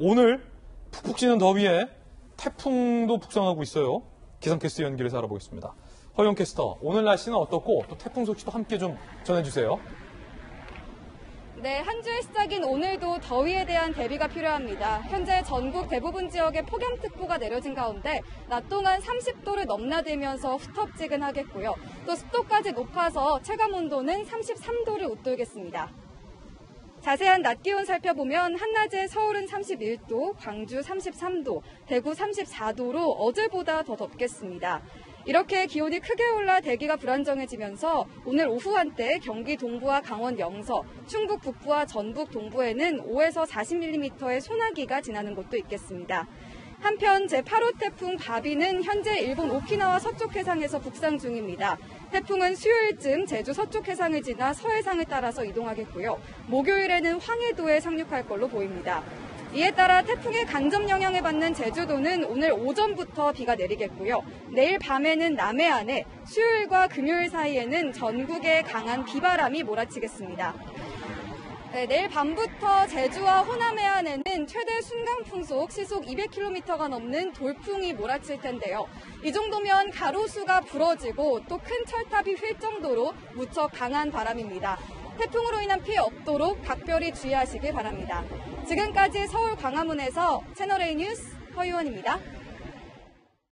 오늘 푹푹 찌는 더위에 태풍도 북상하고 있어요. 기상캐스터 연결해서 알아보겠습니다. 허영 캐스터, 오늘 날씨는 어떻고 또 태풍 소식도 함께 좀 전해주세요. 네, 한 주의 시작인 오늘도 더위에 대한 대비가 필요합니다. 현재 전국 대부분 지역에 폭염특보가 내려진 가운데 낮 동안 30도를 넘나들면서 후텁지근하겠고요. 또 습도까지 높아서 체감온도는 33도를 웃돌겠습니다. 자세한 낮 기온 살펴보면 한낮에 서울은 31도, 광주 33도, 대구 34도로 어제보다 더 덥겠습니다. 이렇게 기온이 크게 올라 대기가 불안정해지면서 오늘 오후 한때 경기 동부와 강원 영서, 충북 북부와 전북 동부에는 5에서 40mm의 소나기가 지나는 곳도 있겠습니다. 한편 제8호 태풍 바비는 현재 일본 오키나와 서쪽 해상에서 북상 중입니다. 태풍은 수요일쯤 제주 서쪽 해상을 지나 서해상을 따라서 이동하겠고요. 목요일에는 황해도에 상륙할 걸로 보입니다. 이에 따라 태풍의 간접 영향을 받는 제주도는 오늘 오전부터 비가 내리겠고요. 내일 밤에는 남해안에, 수요일과 금요일 사이에는 전국에 강한 비바람이 몰아치겠습니다. 네, 내일 밤부터 제주와 호남 해안에는 최대 순간풍속 시속 200km가 넘는 돌풍이 몰아칠 텐데요. 이 정도면 가로수가 부러지고 또 큰 철탑이 휠 정도로 무척 강한 바람입니다. 태풍으로 인한 피해 없도록 각별히 주의하시길 바랍니다. 지금까지 서울 광화문에서 채널A 뉴스 허유원입니다.